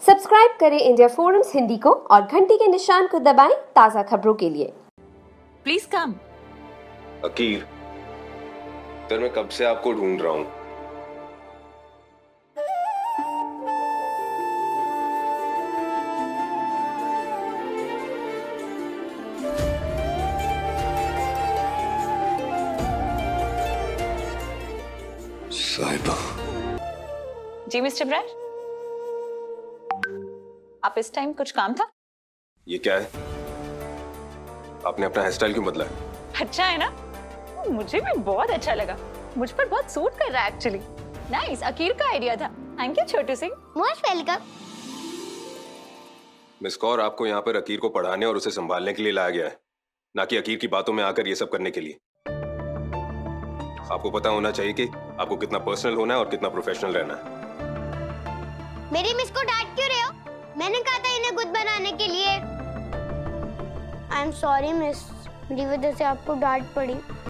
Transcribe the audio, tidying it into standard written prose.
Subscribe करें India forums Hindi को और घंटी के निशान को दबाएं ताज़ा खबरों के लिए। Please come. अकीर, सर मैं कब से आपको ढूंढ रहा हूँ। साहिबा। जी मिस्टर ब्रैड, आप इस टाइम कुछ काम था? ये क्या है? आपने अपना हेयर स्टाइल क्यों बदला है? अच्छा है ना? मुझे भी बहुत अच्छा लगा। मुझ पर बहुत सूट कर रहा है एक्चुअली। नाइस, अकीर का आइडिया था। Thank you Chhotu Singh. Most welcome. Miss Kaur, आपको यहाँ पर अकीर को पढ़ाने और उसे संभालने के लिए लाया गया है, ना कि अकीर की बातों में आकर ये सब करने के लिए। आपको पता होना चाहिए कि आपको कितना पर्सनल होना है और कितना प्रोफेशनल रहना है। मेरी मिस को डांट क्यों रहे हो? मैंने कहा था इन्हें गुड बनाने के लिए। आई एम सॉरी मिस, मेरी वजह से आपको डांट पड़ी।